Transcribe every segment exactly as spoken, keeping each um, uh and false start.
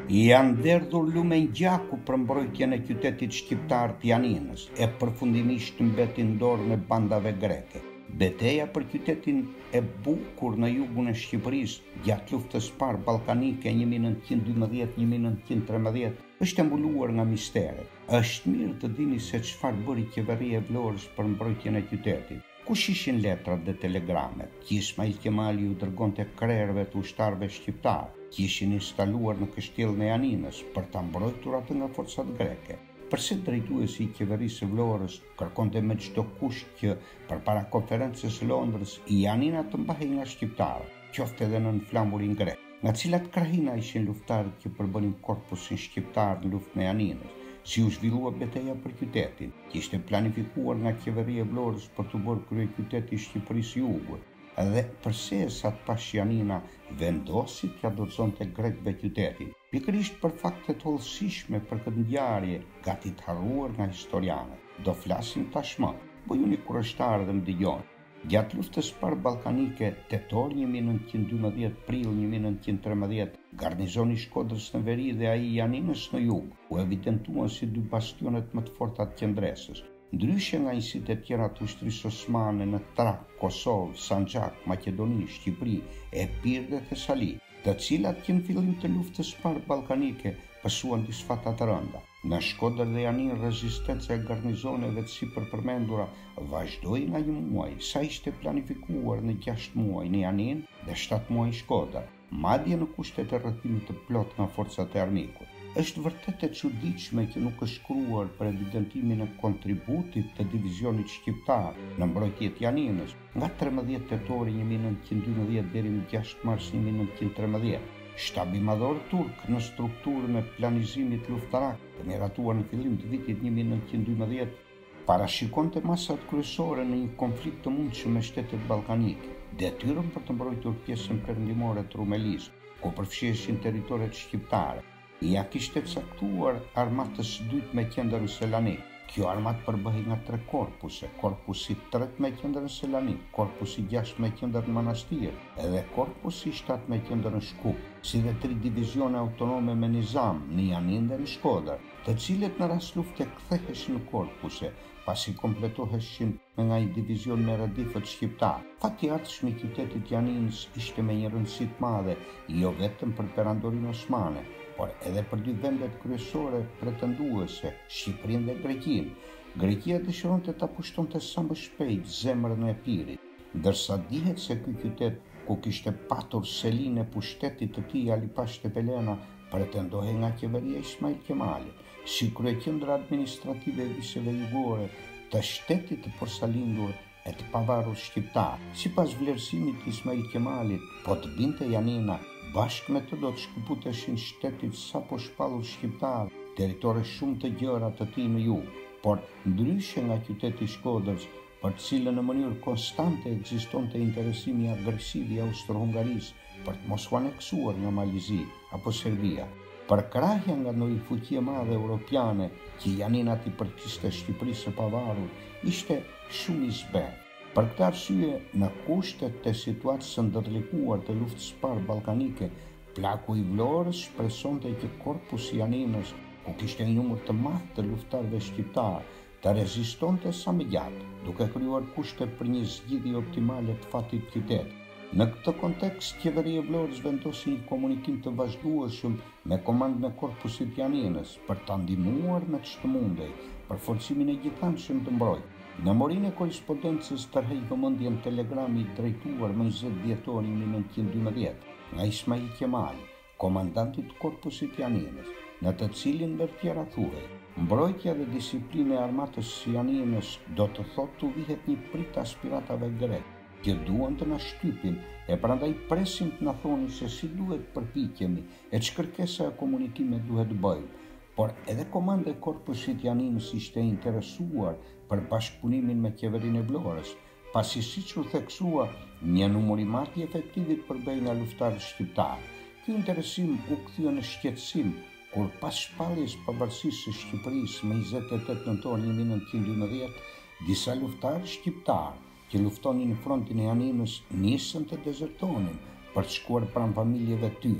janë derdhur lumen gjaku për mbrojtjen e qytetit shqiptar të Janinës, e përfundimisht mbeti në dorën e bandave greke. Betejë për qytetin e bukur në jugun e Shqipërisë gjatë luftës së parë ballkanike një mijë nëntëqind e dymbëdhjetë një mijë nëntëqind e tretëmbëdhjetë është mbuluar nga mistere. Është mirë të dini se çfarë bëri qeveria e Vlorës për mbrojtjen e qytetit. Kush ishin letrat dhe telegramet? Që Ismail Qemali u dërgonte krerëve të ushtarëve shqiptar, që ishin instaluar në kështjellën e Janinës për ta mbrojtur atë nga forcat greke. Përse drejtuesi i qeverisë së Vlorës kërkonte me çdo kusht që përpara konferencës së Londrës Janina të mbahej nga shqiptarët, qoftë edhe nën flamburin grek, nga cilat krahina ishin luftarët që përbënin korpusin shqiptar në luftën e Janinës, si u zhvillua betejë për qytetin, që ishte planifikuar nga qeveria e Vlorës për të bërë kryeqytet i Shqipërisë Jugut, edhe përse sa të pas Janina vendosi t'ia dorëzonte grekëve qytetin, pikërisht për fakte të hollësishme për këtë ngjarje, gati të harruar nga historianët. Do flasim tashmë, po ju një kurështar dhe më dëgjoni. Gjatë luftës së parë ballkanike, tetor një mijë nëntëqind e dymbëdhjetë prill një mijë nëntëqind e tretëmbëdhjetë, garnizoni i Shkodrës në veri dhe ai i Janinës në jug u evidentuan si dy bastionet më të forta të qendresës. Ndryshe nga njësitë e tjera të ushtrisë osmane në Trak, Kosovë, Sanxhak, Maqedoni, Shqipëri, Epir dhe Thesali, të cilat që në fillim të luftës së parë ballkanike pësuan disfata të rënda. Në Shkodër dhe Janinë rezistenca e garnizoneve të sipërpërmendura vazhdoi nga një muaj, sa ishte planifikuar në gjashtë muaj në Janinë dhe shtatë muaj në Shkodër, madje në kushtet e rrethimit të plot nga forcat e armikut. Është vërtet e çuditshme që nuk është shkruar për evidentimin e kontributit të divizionit shqiptar në mbrojtje të Janinës nga tridhjetë tetori një mijë nëntëqind e dymbëdhjetë deri në gjashtë mars një mijë nëntëqind e tretëmbëdhjetë. Shtabi madhor turk në strukturën e planizimit luftarak, të miratuar në fillim të vitit një mijë nëntëqind e dymbëdhjetë, parashikonte masat kryesore në një konflikt të mundshëm me shtetet ballkanike, detyrën për të mbrojtur pjesën perëndimore të Rumelisë, ku përfshiheshin territoret shqiptare. Ja kishte caktuar armatës së dytë me qendër në Selanik. Kjo armatë përbëhej nga tre korpuse, korpusi i tretë me qendër në Selanik, korpusi i gjashtë me qendër në Manastir, edhe korpusi i shtatë me qendër në Shkup, si dhe tri divizione autonome me Nizam në Janinë dhe në Shkodër, të cilët në rast lufte ktheheshin në korpuse, pasi kompletoheshin me nga një divizion me radifët shqiptar. Fati i ardhshëm i qytetit Janinës ishte me një rëndësi të madhe, jo vetëm për perandorinë osmane, por edhe për dy vendet kryesore pretenduese, Shqipërinë dhe Greqinë. Greqia dëshironte ta pushtonte sa më shpejt zemrën e Epirit, ndërsa dihet se ky qytet, ku kishte patur selinë e pushtetit të tij Ali Pasha Tepelena, pretendohej nga qeveria e Ismail Qemalit, si kryeqendra administrative e viseve jugore të shtetit të porsalindur e të pavarur shqiptar. Sipas vlerësimit të Ismail Qemalit, po të binte Janina, bashkë me të do të shkëputeshin shtetit sapo shpallur shqiptar, territore shumë të gjëra të tij në jug, por ndryshe nga qyteti i Shkodrës, për të cilën në mënyrë konstante ekzistonte interesimi agresiv i Austro-Hungarisë për të mos u aneksuar nga Malizi apo Serbia. Përkrahja nga ndonjë fuqi e madhe europiane që Janina t'i përkiste Shqipërisë së pavarur ishte shumë i zbardhur. Për këtë arsye, në kushtet të situatës së ndërlikuar të luftës së parë ballkanike, plaku i Vlorës shpresonte që korpusi i Janinës, ku kishte një numër të madh të luftarëve shqiptar, të rezistonte sa më gjatë, duke krijuar kushte për një zgjidhje optimale të fatit të qytetit. Në këtë kontekst, qeveria e Vlorës vendosi një komunikim të vazhdueshëm me komandën e korpusit të Janinës për ta ndihmuar me ç'të mundej për forcimin e gjithanshëm të mbrojtjes. Në morinë e korrespondencës tërheq vëmendjen telegrami i drejtuar më njëzet dhjetor një mijë nëntëqind e dymbëdhjetë nga Ismail Qemali, komandanti të korpusit të Janinës, në të cilin ndër tjera thuhej: mbrojtja dhe disiplina e armatës së Janinës do të thotë të vihet një prit aspiratave grek, që duan të na shtypin, e prandaj presim të na thoni se si duhet përpiqemi e ç'kërkesa e komunikimit duhet bëjmë. Por edhe komanda e korpusit Janinës ishte interesuar për bashkëpunimin me qeverinë e Vlorës, pasi siç u theksua, një numër i madh i efektivit përbëhej nga luftarë shqiptar. Ky interesim u kthye në shqetësim kur pas shpalljes pavarësisë së Shqipërisë më njëzet e tetë nëntor një mijë nëntëqind e dymbëdhjetë, disa luftarë shqiptar që luftonin në frontin e Janinës nisën të dezertonin për të shkuar pranë familjeve tyre.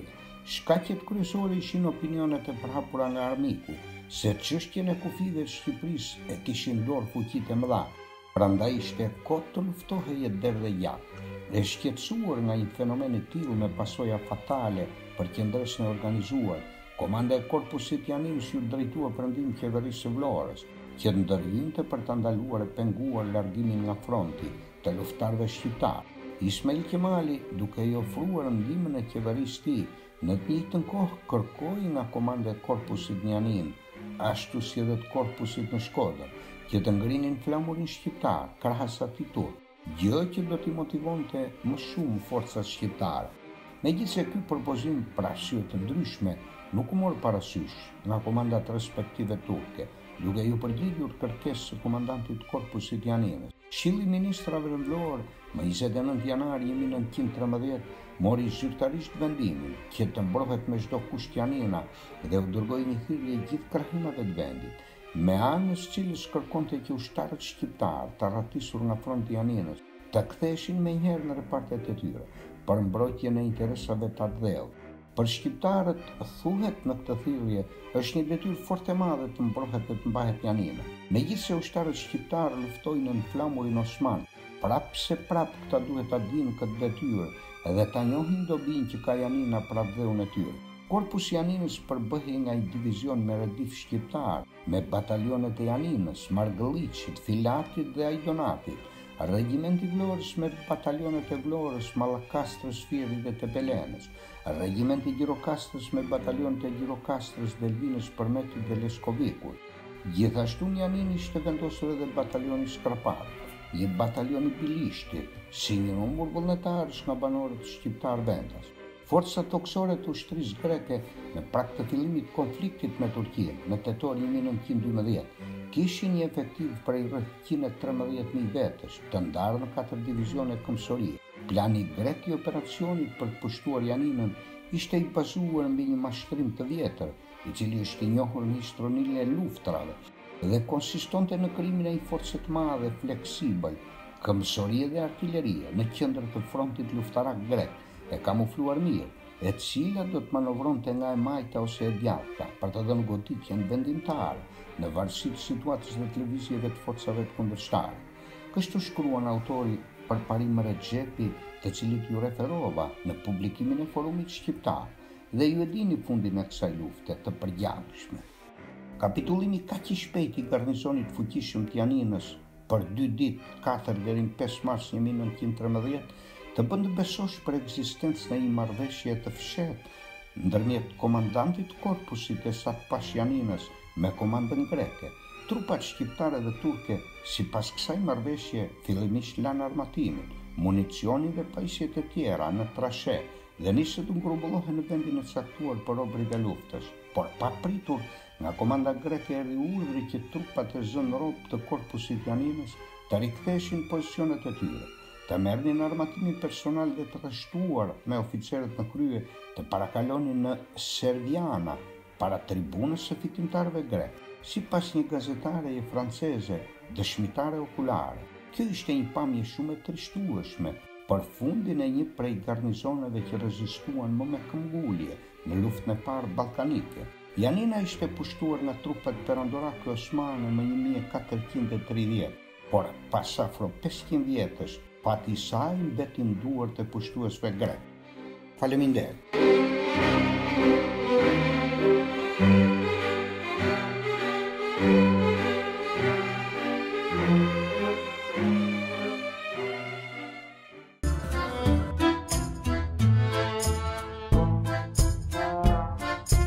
Shkaqjet kryesore ishin opinionet e përhapura nga armiku, se çështjen e kufive të Shqipërisë e kishin dorë fuqitë e mëdha, prandaj ishte kohë të luftohej deri dhe gjatë. E shqetësuar nga një fenomen i tillë me pasoja fatale për qendresën e organizuar, komanda e Korpusit Janinës ju drejtua perëndim qeverisë së Vlorës, që ndërhyjnte për ta ndaluar e penguar largimin nga fronti të luftarëve shqiptar. Ismail Qemali, duke i ofruar ndihmën e qeverisë tij, në të njëjtën kohë kërkoi nga komanda e Korpusit në Janinë, ashtu si edhe të Korpusit në Shkodër, që të ngrinin flamurin shqiptar krahas atij turp, gjë që do t'i motivonte më shumë forcat shqiptare. Megjithse ky propozim për arsye të ndryshme nuk u mor parasysh nga komandat respektive turke, duke ju përgjigjur kërkesës së komandantit të Korpusit Janinës. Këshilli i Ministrave në Vlorë, më njëzet e nëntë janar një mijë nëntëqind e tridhjetë, mori zyrtarisht vendimin që të mbrohet me çdo kusht Janina dhe u dërgoi një thirrje gjithë krahimave të vendit, me anës cilës kërkonte që ushtarët shqiptar të rratisur nga fronti i Janinës të ktheheshin menjëherë në repartet e tyre për mbrojtjen e interesave të atdhellt. Për shqiptarët, thuhet në këtë thirrje, është një detyrë fort e madhe të mbrohet dhe të mbahet Janina. Megjithse ushtarët shqiptar luftojnë në flamurin osman, prapë se prapë këta duhet ta dinë këtë detyrë edhe ta njohin dobin që ka Janina për atdheun e tyre. Korpusi i Janinës përbëhej nga një divizion me redif shqiptar, me batalionet e Janinës, Margëlliçit, Filatit dhe Ajdonatit, Regjimenti i Vlorës me batalionet e Vlorës, Mallakastrës, Firit dhe Tepelenës, Regjimenti i Gjirokastrës me batalionet e Gjirokastrës, Delvinës, Përmetit dhe Leskovikut. Gjithashtu në Janinë ishte vendosur edhe batalioni Skraparit, një batalion i Bilishtit, si një numër vullnetarësh nga banorët shqiptar vendas. Forcat toksore të ushtrisë greke në prag të fillimit të konfliktit me Turqinë në tetor një mijë nëntëqind e dymbëdhjetë kishin një efektiv prej rreth njëqind e trembëdhjetë mijë vetësh, të ndarë në katër divizione këmbësorie. Plani grek i operacionit për të pushtuar Janinën ishte i bazuar mbi një mashtrim të vjetër, i cili është i njohur në historinë e luftrave dhe konsistonte në krijimin e një force të madhe, fleksibël, këmbësorie dhe artillerie në qendër të frontit luftarak grek, e kamufluar mirë, e cila do të manovronte nga e majta ose e djathta për të dhënë goditjen vendimtare në varësi të situatës dhe të lëvizjeve të forcave të kundërshtaare. Kështu shkruan autori Përparim Rexhepi, të cilit ju referova në publikimin e Forumit Shqiptar, dhe ju e dini fundin e kësaj lufte të përgjithshme. Kapitullimi kaq i shpejt i garnizonit fuqishëm të Janinës për dy ditë, katër deri në pesë mars një mijë nëntëqind e trembëdhjetë, të bën të besosh për ekzistencën e një marrëveshje të fshehtë ndërmjet komandantit të korpusit e Satpash Janinës me komandën greke. Trupat shqiptare dhe turke, sipas kësaj marrëveshje, fillimisht lanë armatimin, municionin dhe pajisjet e tjera në trashe dhe nisën të ngrumbullohen në vendin e caktuar për obrit e luftës. Por pa pritur, nga komanda greke erdhi urdhri që trupat e zënë rob të korpusit Janinës të riktheheshin pozicionet e tyre, të merrnin armatimin personal dhe të rreshtuar me oficerët në krye të parakalonin në Serviana para tribunës së fitimtarëve grek, sipas një gazetare e franceze, dëshmitare okulare. Kjo ishte një pamje shumë e trishtueshme për fundin e një prej garnizoneve që rezistuan më me këmbgulje në luftën e parë ballkanike. Janina ishte pushtuar nga trupat perandorake osmane më një mijë e katërqind e tridhjetë, por pas afro pesëqind vjetësh, pati i saj mbeti në duart e pushtuesve grek. Faleminderit.